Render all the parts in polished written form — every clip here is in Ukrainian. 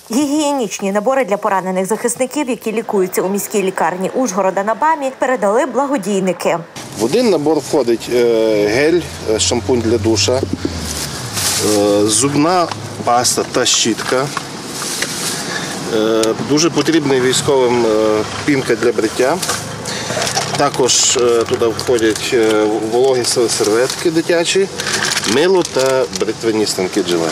Гігієнічні набори для поранених захисників, які лікуються у міській лікарні Ужгорода на БАМі, передали благодійники. В один набор входить гель, шампунь для душа, зубна паста та щітка. Дуже потрібний військовим пінка для бриття. Також туди входять вологі серветки дитячі, мило та бритвенні станки жилет.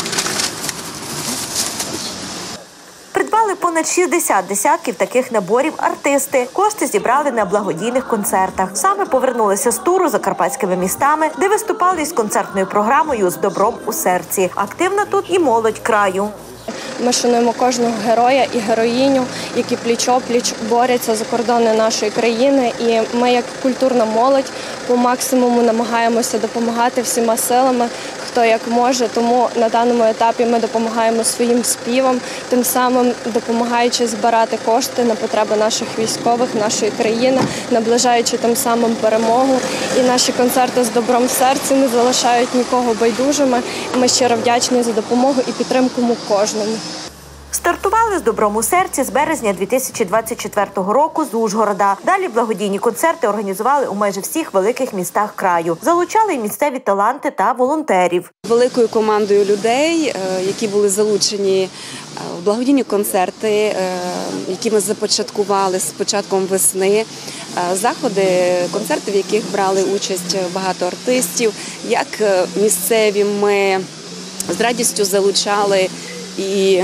Придбали понад 60 десятків таких наборів артисти. Кошти зібрали на благодійних концертах. Саме повернулися з туру закарпатськими містами, де виступали із концертною програмою «З добром у серці». Активна тут і молодь краю. Ми шануємо кожного героя і героїню, які пліч-опліч борються за кордони нашої країни. І ми, як культурна молодь, по максимуму намагаємося допомагати всіма силами, хто як може. Тому на даному етапі ми допомагаємо своїм співам, тим самим допомагаючи збирати кошти на потреби наших військових, нашої країни, наближаючи тим самим перемогу. І наші концерти «З добром в серці» не залишають нікого байдужими. Ми щиро вдячні за допомогу і підтримку кожному. Стартували «З добром у серці» з березня 2024 року з Ужгорода. Далі благодійні концерти організували у майже всіх великих містах краю. Залучали й місцеві таланти та волонтерів. Великою командою людей, які були залучені в благодійні концерти, які ми започаткували з початком весни. Заходи, концерти, в яких брали участь багато артистів, як місцеві, ми з радістю залучали і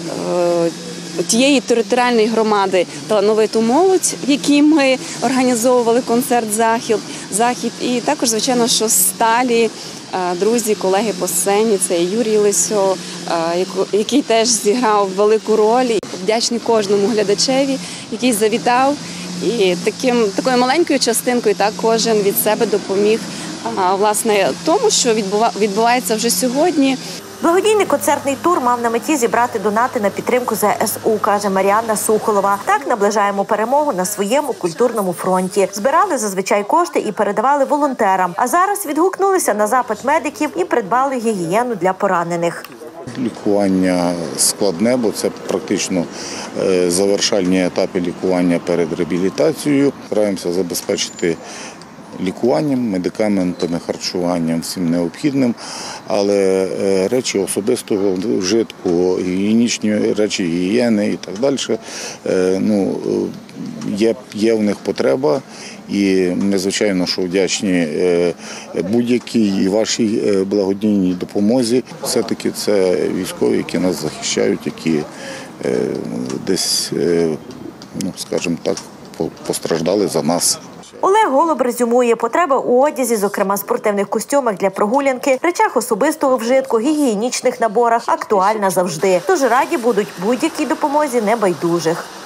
тієї територіальної громади талановиту молодь, в якій ми організовували концерт-захід. І також, звичайно, що сталі друзі, колеги по сцені, це Юрій Лисьо, який теж зіграв велику роль. Вдячний кожному глядачеві, який завітав. І такою маленькою частинкою кожен від себе допоміг, власне, тому, що відбувається вже сьогодні. Благодійний концертний тур мав на меті зібрати донати на підтримку ЗСУ, каже Мар'яна Сухолова. Так наближаємо перемогу на своєму культурному фронті. Збирали зазвичай кошти і передавали волонтерам. А зараз відгукнулися на запит медиків і придбали гігієну для поранених. Лікування складне, бо це практично завершальні етапи лікування перед реабілітацією. Стараємося забезпечити лікуванням, медикаментами, харчуванням, всім необхідним, але речі особистого вжитку, гігієнічні речі гігієни і так далі, є в них потреба. І ми, звичайно, що вдячні будь-якій вашій благодійній допомозі. Все-таки це військові, які нас захищають, які десь, скажімо так, постраждали за нас. Олег Голуб резюмує, потреба у одязі, зокрема спортивних костюмах для прогулянки, речах особистого вжитку, гігієнічних наборах актуальна завжди. Тож раді будуть будь-якій допомозі небайдужих.